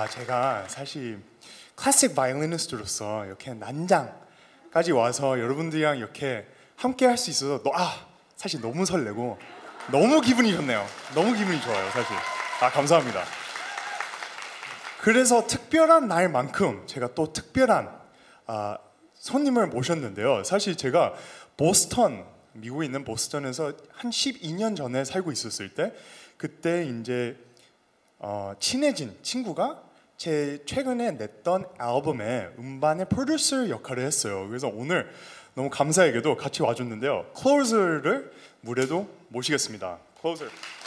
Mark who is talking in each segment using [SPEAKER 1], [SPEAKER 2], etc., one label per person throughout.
[SPEAKER 1] 제가 사실 클래식 바이올리니스트로서 이렇게 난장까지 와서 여러분들이랑 이렇게 함께 할 수 있어서 사실 너무 설레고 너무 기분이 좋네요. 너무 기분이 좋아요, 사실. 감사합니다. 그래서 특별한 날만큼 제가 또 특별한 손님을 모셨는데요. 사실 제가 미국에 있는 보스턴에서 한 12년 전에 살고 있었을 때 그때 이제 친해진 친구가 제 최근에 냈던 앨범의 음반의 프로듀서 역할을 했어요. 그래서 오늘 너무 감사하게도 같이 와줬는데요. 클로저를 무대도 모시겠습니다. 클로저.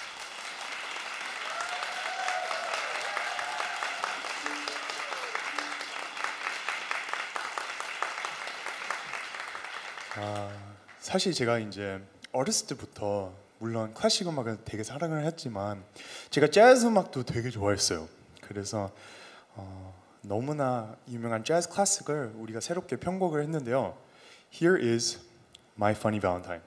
[SPEAKER 1] 사실 제가 이제 어렸을 때부터 물론 클래식 음악을 되게 사랑을 했지만 제가 재즈 음악도 되게 좋아했어요. 그래서 너무나 유명한 재즈 클래식을 우리가 새롭게 편곡을 했는데요. Here is My Funny Valentine.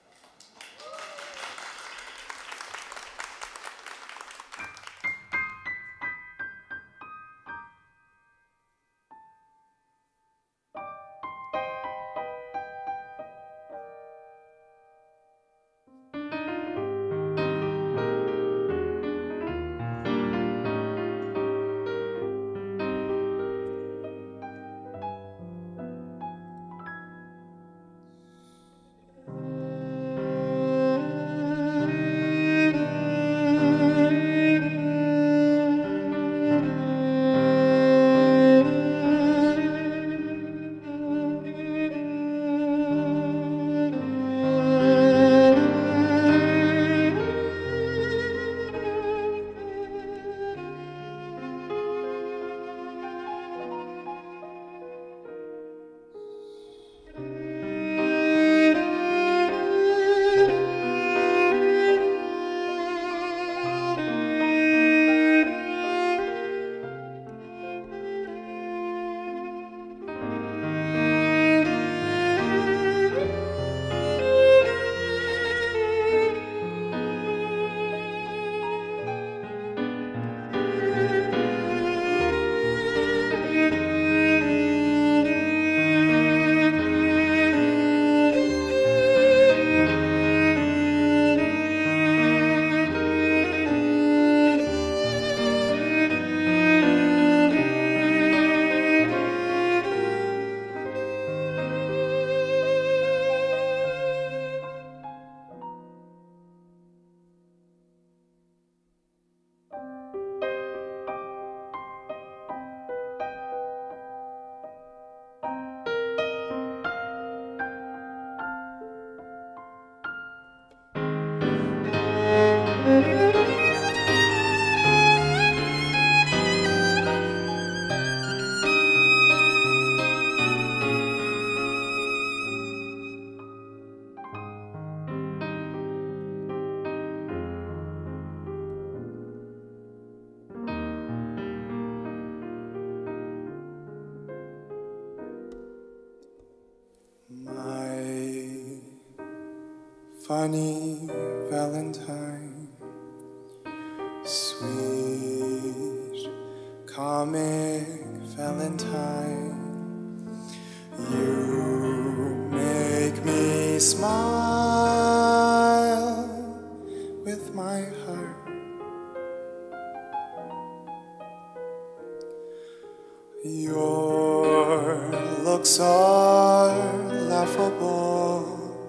[SPEAKER 1] Funny Valentine, sweet comic Valentine, you make me smile with my heart. Your looks are laughable,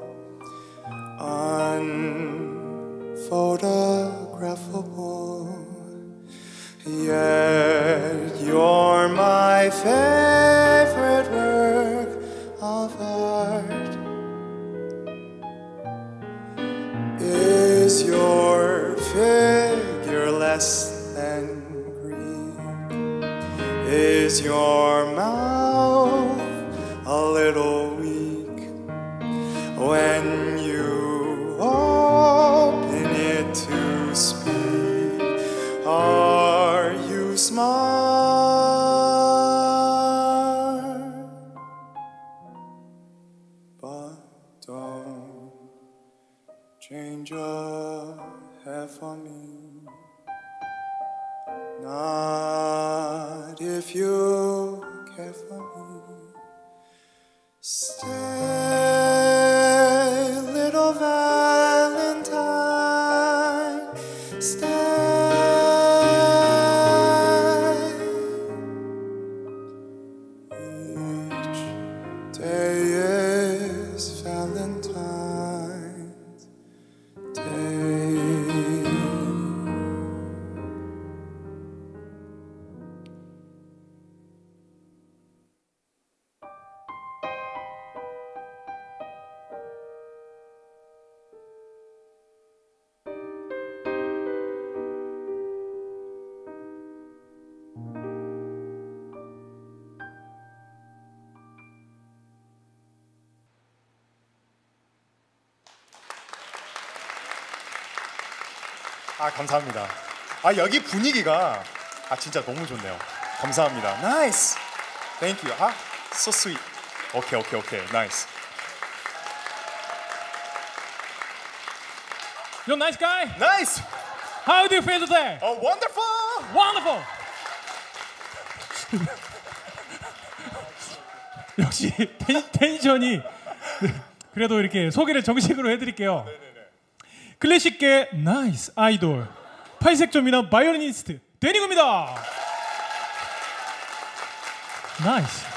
[SPEAKER 1] unphotographable, yet you're my favorite work of art. Is your figure less than Greek? Is your mouth a little weak when you open it to speak? Are you smart? But don't change your hair for me. Not if you care for me. Stay, little Valentine. Stay. Each day is Valentine's Day. 감사합니다. 여기 분위기가 진짜 너무 좋네요. 감사합니다. 나이스. Thank you. So sweet. 오케이. 나이스.
[SPEAKER 2] You're a nice guy.
[SPEAKER 1] 나이스.
[SPEAKER 2] How do you feel today?
[SPEAKER 1] Wonderful.
[SPEAKER 2] Wonderful. 역시 텐션이 그래도 이렇게 소개를 정식으로 해드릴게요. 클래식계 나이스 아이돌 팔색조미남 바이올리니스트 데니고입니다. 나이스.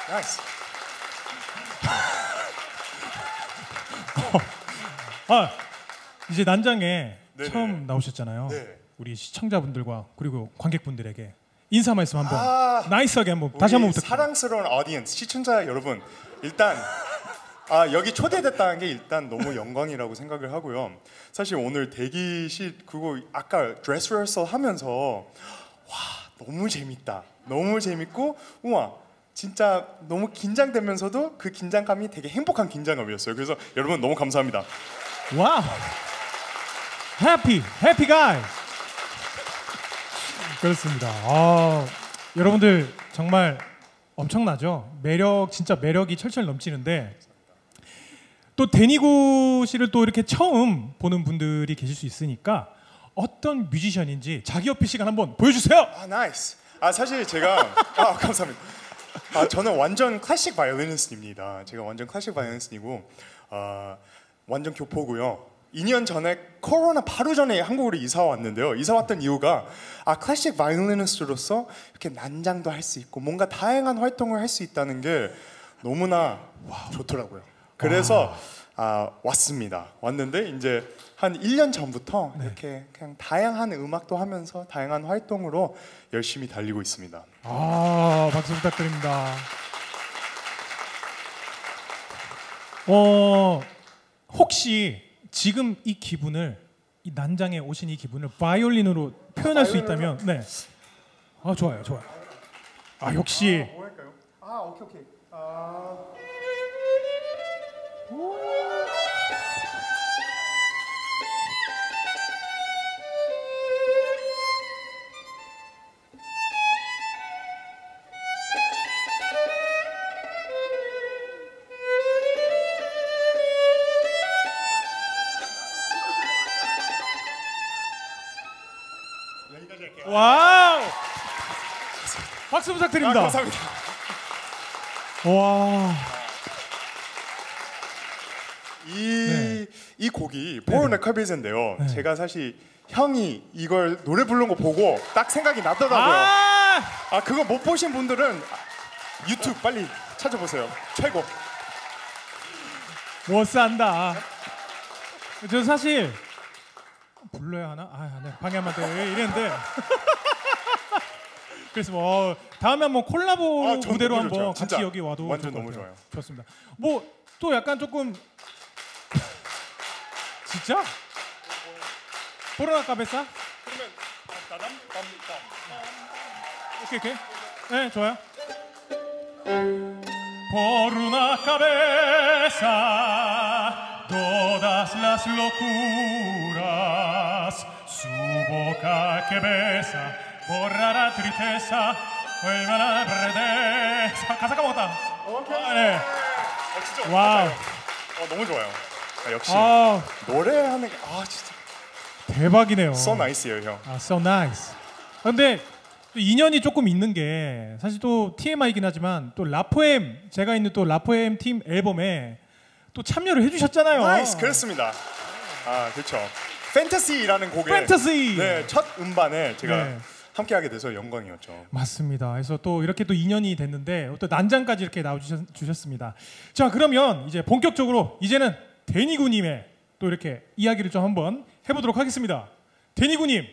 [SPEAKER 2] 이제 난장에
[SPEAKER 1] 네네네.
[SPEAKER 2] 처음 나오셨잖아요.
[SPEAKER 1] 네.
[SPEAKER 2] 우리 시청자분들과 그리고 관객분들에게 인사 말씀 한번 나이스하게 한번 다시 한번 부탁드립니다.
[SPEAKER 1] 사랑스러운 오디언스 시청자 여러분, 일단 여기 초대됐다는 게 일단 너무 영광이라고 생각을 하고요. 사실 오늘 대기실 그리고 아까 드레스 리허설 하면서 와 너무 재밌다, 너무 재밌고 우와 진짜 너무 긴장되면서도 그 긴장감이 되게 행복한 긴장감이었어요. 그래서 여러분 너무 감사합니다.
[SPEAKER 2] 와우, 해피 가이. 그렇습니다. 여러분들 정말 엄청나죠? 진짜 매력이 철철 넘치는데 또 데니고 씨를 또 이렇게 처음 보는 분들이 계실 수 있으니까 어떤 뮤지션인지 자기 어필 시간 한번 보여주세요.
[SPEAKER 1] 나이스. 사실 제가 감사합니다. 저는 완전 클래식 바이올리니스트입니다. 제가 완전 클래식 바이올리니스트이고 완전 교포고요. 2년 전에 코로나 바로 전에 한국으로 이사 왔는데요. 이사 왔던 이유가 클래식 바이올리니스트로서 이렇게 난장도 할 수 있고 뭔가 다양한 활동을 할 수 있다는 게 너무나 좋더라고요. 그래서 왔습니다. 왔는데 이제 한 1년 전부터 이렇게 그냥 다양한 음악도 하면서 다양한 활동으로 열심히 달리고 있습니다.
[SPEAKER 2] 박수 부탁드립니다. 혹시 지금 이 기분을, 이 난장에 오신 이 기분을 바이올린으로 표현할 수 있다면, 네. 좋아요. 역시.
[SPEAKER 1] 뭐 할까요? 오케이.
[SPEAKER 2] 와우! 박수 부탁드립니다.
[SPEAKER 1] 감사합니다.
[SPEAKER 2] 와.
[SPEAKER 1] 이 곡이 Born a Cubby인데요. 제가 사실 형이 이걸 노래 부른 거 보고 딱 생각이 나더라고요. 그거 못 보신 분들은 유튜브 빨리 찾아보세요. 최고.
[SPEAKER 2] 못 산다. 저 사실 불러야 하나? 네. 방해하면 돼. 이랬는데. 그래서 뭐 다음에 한번 콜라보 무대로 한번 같이 여기 와도
[SPEAKER 1] 완전 너무 좋아요.
[SPEAKER 2] 좋습니다. 뭐 또 약간 조금 진짜? 보르나 카베사? 오케이. 네, 좋아요. Por una cabeza todas las locuras, su boca que besa borrará tristeza, 얼마나 verdeza. 가사 까먹었다. 네.
[SPEAKER 1] 진짜
[SPEAKER 2] 와우.
[SPEAKER 1] 너무 좋아요. 역시 노래하는 게 진짜
[SPEAKER 2] 대박이네요.
[SPEAKER 1] so nice예요, 형.
[SPEAKER 2] So nice. 근데 또 인연이 조금 있는 게 사실 또 TMI이긴 하지만 또 라포엠 제가 있는 또 라포엠 팀 앨범에 또 참여를 해주셨잖아요.
[SPEAKER 1] 나이스, 그렇습니다. 아, 그렇죠. 팬타시라는 곡에
[SPEAKER 2] 팬타시.
[SPEAKER 1] 네, 첫 음반에 제가
[SPEAKER 2] 네.
[SPEAKER 1] 함께하게 돼서 영광이었죠.
[SPEAKER 2] 맞습니다. 그래서 또 이렇게 또 인연이 됐는데 또 난장까지 이렇게 나와주셨습니다. 자, 그러면 이제 본격적으로 이제는 데니구님의 또 이렇게 이야기를 좀 한번 해보도록 하겠습니다. 데니구님.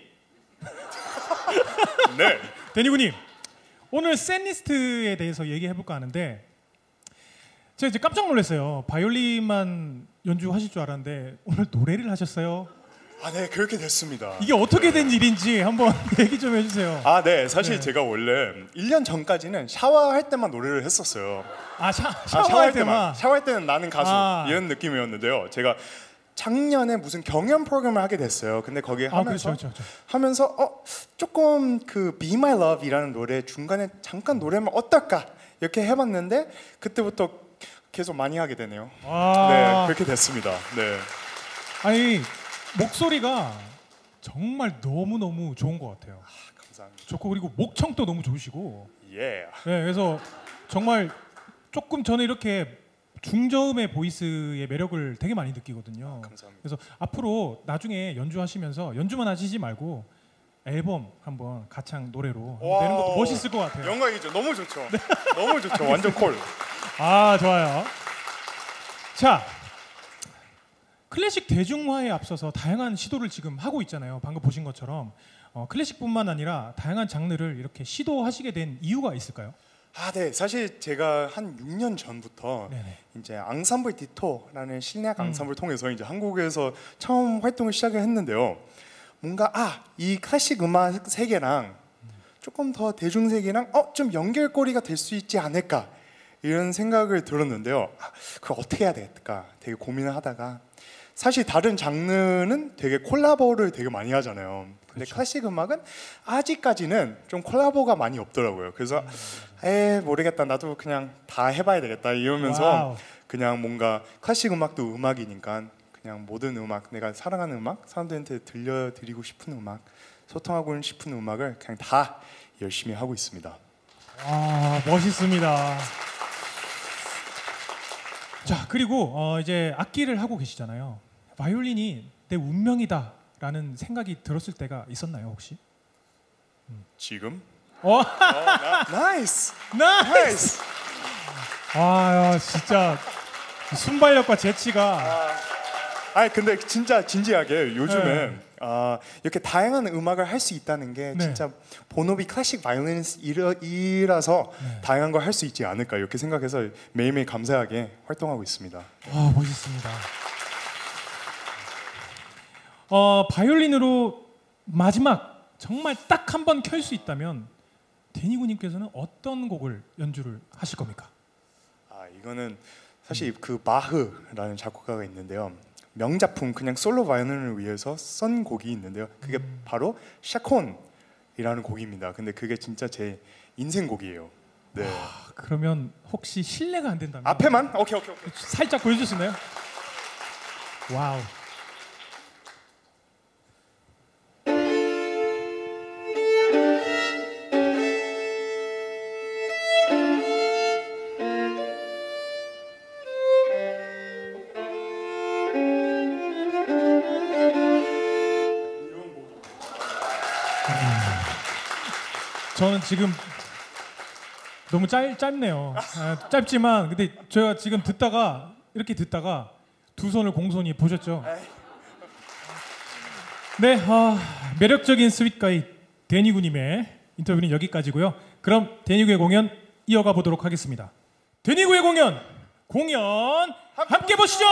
[SPEAKER 1] 네.
[SPEAKER 2] 데니구님, 오늘 셋리스트에 대해서 얘기해볼까 하는데 제가 이제 깜짝 놀랐어요. 바이올린만 연주하실 줄 알았는데 오늘 노래를 하셨어요.
[SPEAKER 1] 아, 네, 그렇게 됐습니다.
[SPEAKER 2] 이게 어떻게 된 일인지 한번 얘기 좀 해주세요.
[SPEAKER 1] 아, 네, 사실
[SPEAKER 2] 네.
[SPEAKER 1] 제가 원래 1년 전까지는 샤워할 때만 노래를 했었어요.
[SPEAKER 2] 샤워할 때만.
[SPEAKER 1] 샤워할 때는 나는 가수
[SPEAKER 2] 아.
[SPEAKER 1] 이런 느낌이었는데요. 제가 작년에 무슨 경연 프로그램을 하게 됐어요. 근데 거기에 하면서 하면서 조금 그 Be My Love이라는 노래 중간에 잠깐 노래면 어떨까 이렇게 해봤는데 그때부터 계속 많이 하게 되네요. 네, 그렇게 됐습니다. 네.
[SPEAKER 2] 아니 목소리가 정말 너무 너무 좋은 것 같아요.
[SPEAKER 1] 감사합니다.
[SPEAKER 2] 좋고 그리고 목청도 너무 좋으시고.
[SPEAKER 1] 예.
[SPEAKER 2] 네, 그래서 정말 조금 전에 이렇게 중저음의 보이스의 매력을 되게 많이 느끼거든요.
[SPEAKER 1] 감사합니다.
[SPEAKER 2] 그래서 앞으로 나중에 연주하시면서 연주만 하시지 말고 앨범 한번 가창 노래로 내는 것도 멋있을 것 같아요.
[SPEAKER 1] 영광이죠. 너무 좋죠. 네. 너무 좋죠. 완전 콜.
[SPEAKER 2] 아, 좋아요. 자, 클래식 대중화에 앞서서 다양한 시도를 지금 하고 있잖아요. 방금 보신 것처럼 클래식뿐만 아니라 다양한 장르를 이렇게 시도하시게 된 이유가 있을까요?
[SPEAKER 1] 아, 네. 사실 제가 한 6년 전부터
[SPEAKER 2] 네네.
[SPEAKER 1] 이제 앙상블 디토라는 실내악 앙상블을 통해서 이제 한국에서 처음 활동을 시작을 했는데요. 뭔가 이 클래식 음악 세계랑 조금 더 대중 세계랑 좀 연결고리가 될 수 있지 않을까 이런 생각을 들었는데요. 그걸 어떻게 해야 될까 되게 고민을 하다가 사실 다른 장르는 되게 콜라보를 되게 많이 하잖아요. 근데
[SPEAKER 2] 그렇죠.
[SPEAKER 1] 클래식 음악은 아직까지는 좀 콜라보가 많이 없더라고요. 그래서 모르겠다. 나도 그냥 다 해봐야 되겠다 이러면서
[SPEAKER 2] 와우.
[SPEAKER 1] 그냥 뭔가 클래식 음악도 음악이니까 그냥 모든 음악, 내가 사랑하는 음악, 사람들한테 들려드리고 싶은 음악, 소통하고 싶은 음악을 그냥 다 열심히 하고 있습니다.
[SPEAKER 2] 아, 멋있습니다. 자, 그리고 이제 악기를 하고 계시잖아요. 바이올린이 내 운명이다라는 생각이 들었을 때가 있었나요, 혹시?
[SPEAKER 1] 지금?
[SPEAKER 2] 나이스.
[SPEAKER 1] 나이스.
[SPEAKER 2] 아, 진짜 순발력과 재치가.
[SPEAKER 1] 근데 진짜 진지하게 요즘에 이렇게 다양한 음악을 할 수 있다는 게 진짜 본업이 클래식 바이올리니스트이라서 다양한 걸 할 수 있지 않을까 이렇게 생각해서 매일매일 감사하게 활동하고 있습니다.
[SPEAKER 2] 아, 멋있습니다. 바이올린으로 마지막 정말 딱 한 번 켤 수 있다면 데니구님께서는 어떤 곡을 연주를 하실 겁니까?
[SPEAKER 1] 이거는 사실 그 마흐라는 작곡가가 있는데요. 명작품 그냥 솔로 바이올린을 위해서 쓴 곡이 있는데요. 그게 바로 샤콘이라는 곡입니다. 근데 그게 진짜 제 인생 곡이에요. 네.
[SPEAKER 2] 그러면 혹시 실례가 안 된다면
[SPEAKER 1] 앞에만? 오케이.
[SPEAKER 2] 살짝 보여줄 수 있나요? 와우. 저는 지금 너무 짧네요. 짧지만 근데 제가 지금 이렇게 듣다가 두 손을 공손히 보셨죠? 네, 매력적인 스윗가이 데니구님의 인터뷰는 여기까지고요. 그럼 데니구의 공연 이어가 보도록 하겠습니다. 데니구의 공연 함께 보시죠.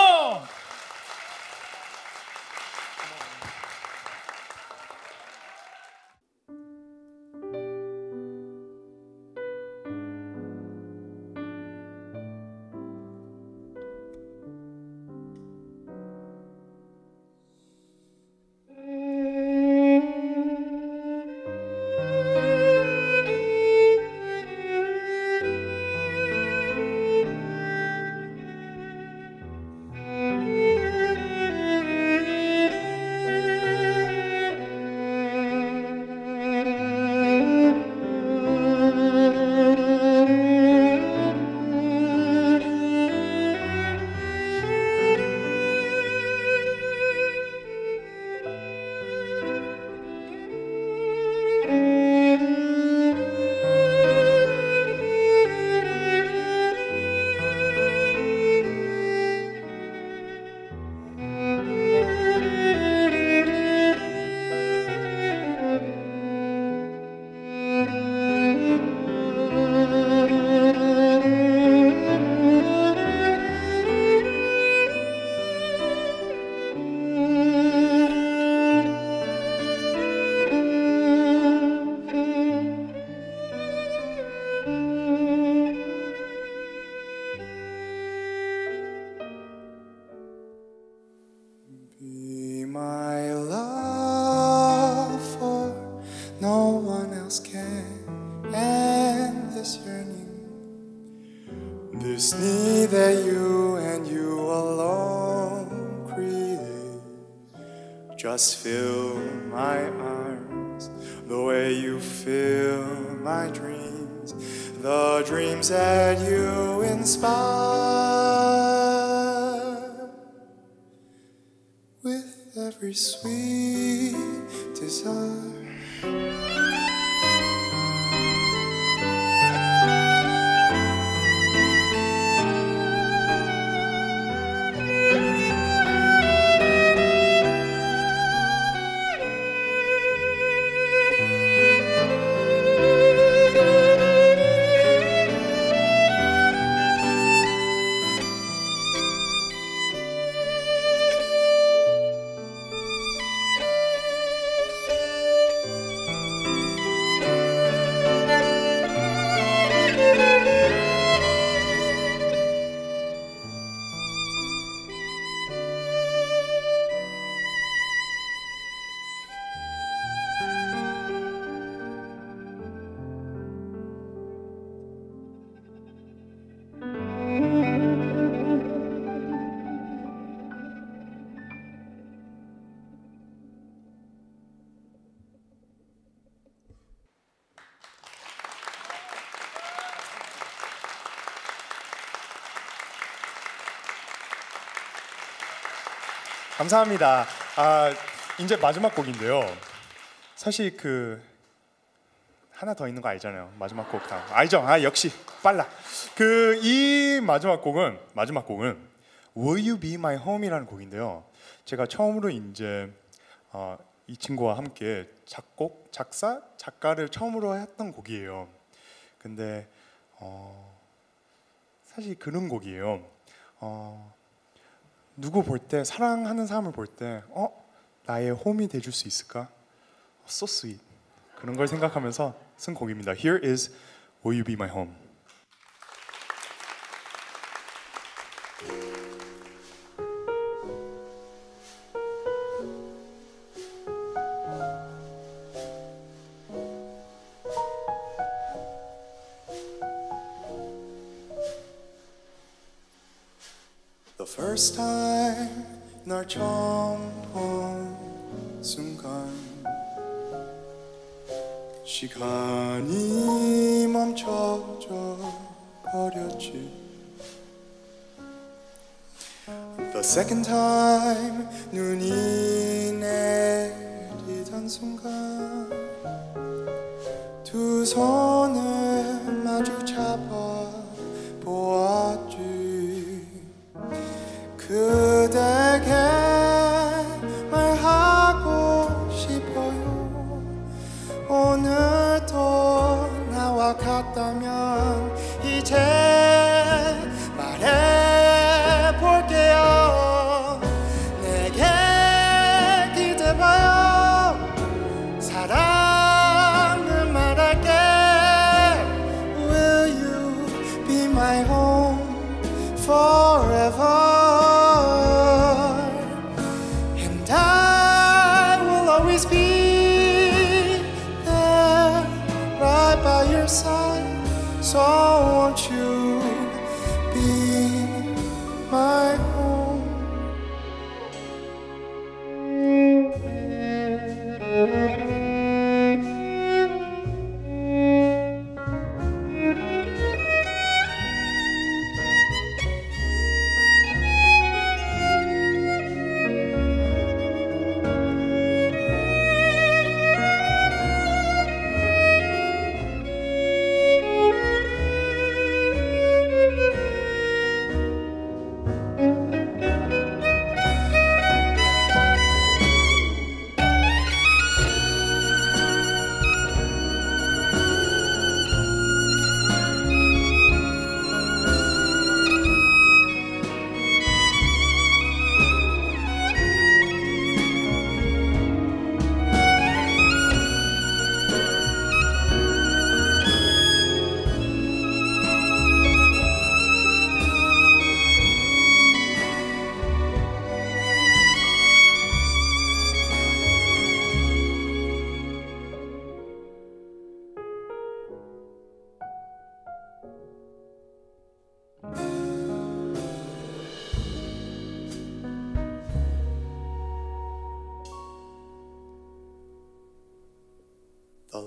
[SPEAKER 1] Just fill my arms the way you fill my dreams, the dreams that you inspire with every sweet desire. 감사합니다. 이제 마지막 곡인데요. 사실 그 하나 더 있는 거 알잖아요. 마지막 곡 다 알죠? 역시 빨라. 그 이 마지막 곡은 Will You Be My Home이라는 곡인데요. 제가 처음으로 이제 이 친구와 함께 작곡, 작사, 작가를 처음으로 했던 곡이에요. 근데 사실 그런 곡이에요. 누구 볼 때, 사랑하는 사람을 볼 때 나의 홈이 돼줄 수 있을까? So sweet. 그런 걸 생각하면서 쓴 곡입니다. Here is Will You Be My Home. The first time 널 처음 본 순간 시간이 멈춰져 버렸지. The second time 눈이 내리던 순간 두 손을 마주 잡아 보았지. 그대에게 말하고 싶어요. 오늘도 나와 같다면 이제 말해볼게요. 내게 기대봐요. 사랑을 말할게. Will you be my home forever?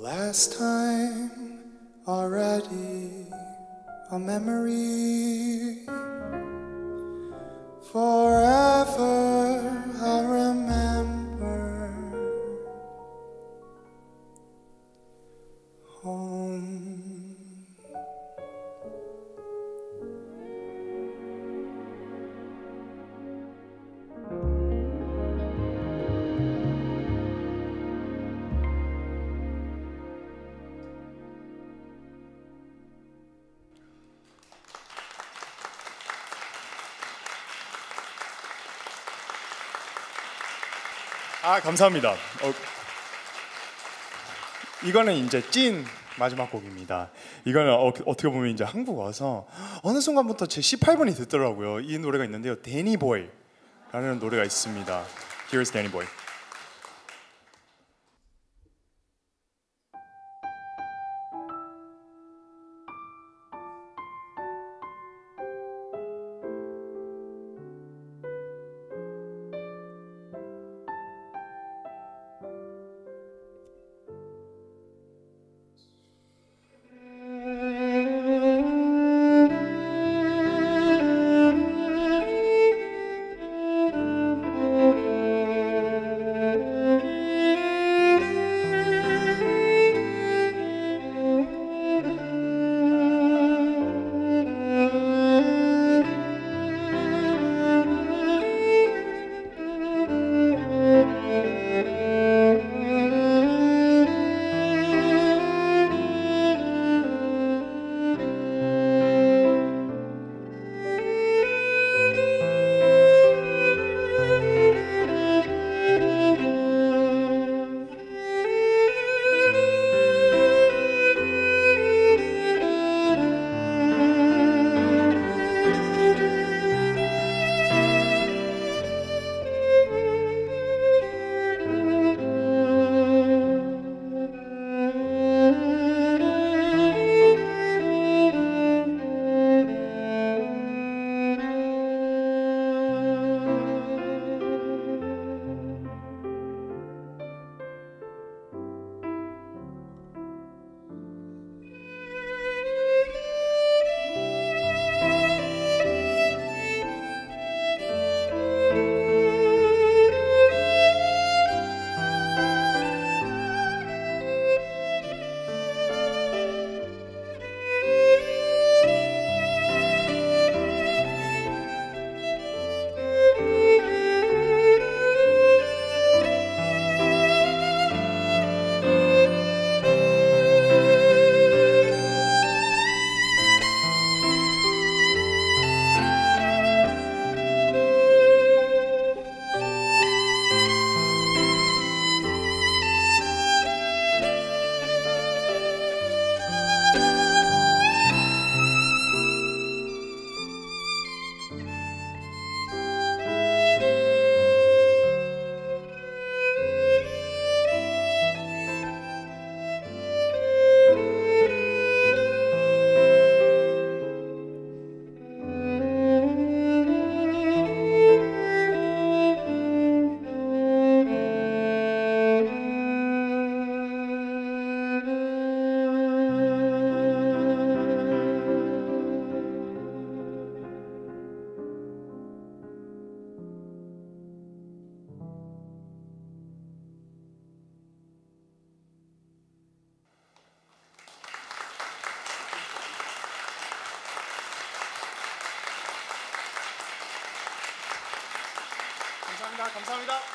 [SPEAKER 1] last time already, a memory. Forever I'll remember home. 감사합니다. 이거는 이제 찐 마지막 곡입니다. 이거는 어떻게 보면 이제 한국 와서 어느 순간부터 제 18번이 됐더라고요. 이 노래가 있는데요, 데니 보이라는 노래가 있습니다. Here's Danny Boy. 감사합니다.